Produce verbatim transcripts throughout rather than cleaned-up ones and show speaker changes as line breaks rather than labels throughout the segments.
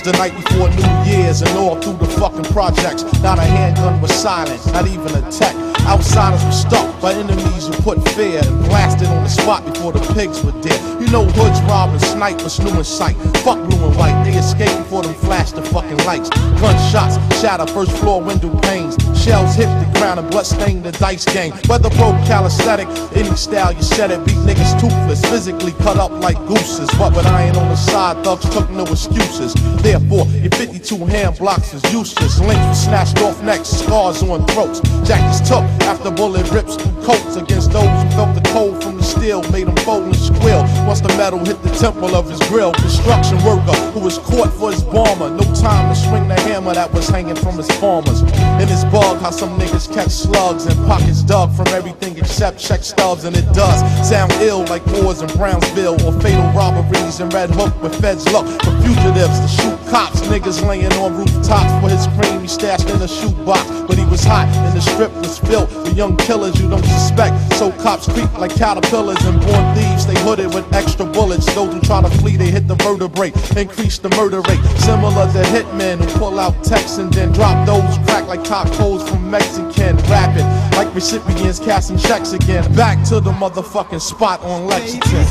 was the night before New Year's, and all through the fucking projects, not a handgun was silent, not even a tech. Outsiders were stuck by enemies who put fear and blasted on the spot before the pigs were dead. You know hoods rob and snipe was new in sight. Fuck blue and white, they escaped before them flashed the fucking lights. Gunshots shatter first floor window panes. Shells hit the ground and blood stained the dice game. Whether broke calisthenic, any style you said it, beat niggas toothless, physically cut up like gooses. But with iron on the side, thugs took no excuses. Therefore, your fifty-two hand blocks is useless. Links were snatched off necks, scars on throats. Jackets took after bullet rips coats against those who felt the cold from the steel, made them fold and squeal. Once the metal hit the temple of his grill, construction worker who was caught for his bomber. No time to swing the hammer that was hanging from his farmers. In his bug, how some niggas catch slugs and pockets dug from everything except check stubs. And it does sound ill like wars in Brownsville or fatal robberies in Red Hook where feds look for fugitives to shoot cops. Niggas laying on rooftops for his cream he stashed in a shoebox. But he was hot and the strip was filled with young killers you don't suspect. So cops creep like caterpillars and born thieves. They hooded with extra bullets. Those who try to flee, they hit the vertebrae, increase the murder rate. Similar to hitmen who pull out texts and then drop those crack like cockholes from Mexican. Rapping like recipients casting checks again. Back to the motherfucking spot on Lexington.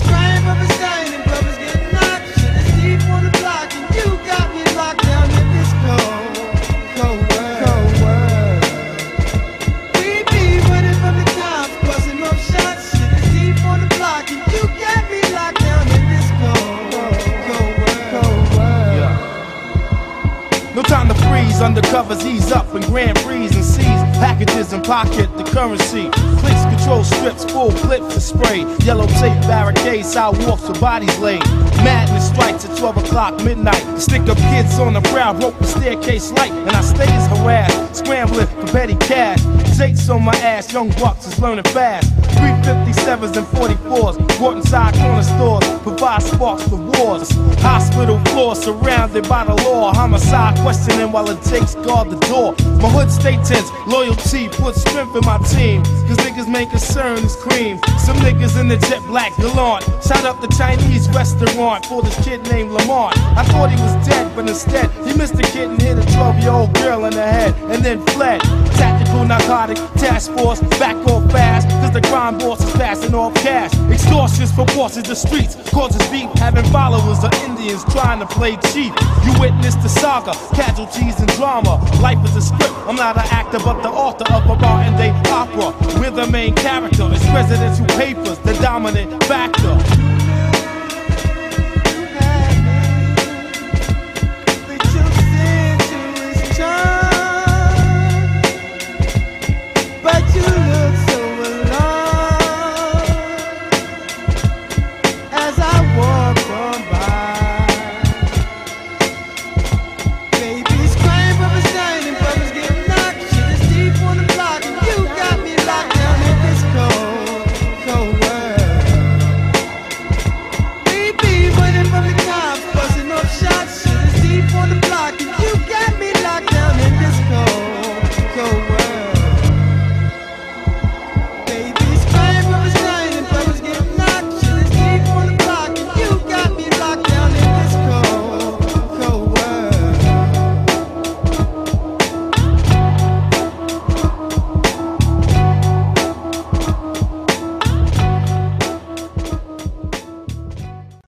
No time to freeze, undercovers ease up and grand freeze and seize packages and pocket the currency. Clicks, control strips, full clips to spray. Yellow tape barricades, sidewalks with bodies laid. Madness strikes at twelve o'clock midnight. Stick up kids on the prowl, rope the staircase light, and I stays harassed, scrambling for petty cash. Jake's on my ass, young bucks is learning fast. three fifty-sevens and forty-fours, bought inside corner stores, provide sparks for wars. Hospital floor surrounded by the law. Homicide questioning while it takes guard the door. My hood stay tense, loyalty puts strength in my team. Cause niggas main concern is cream. Some niggas in the jet black gallant shot up the Chinese restaurant for this kid named Lamont. I thought he was dead, but instead he missed a kid and hit a twelve year old girl in the head and then fled. Tactical narcotic task force, back off fast, cause the crime boss is passing off cash. Extortions for forces the streets, causes beef, having followers of Indians trying to play cheap. You witness the saga, casualties and drama. Life is a script, I'm not an actor but the author of a modern day opera. We're the main character, it's presidential papers, the dominant factor.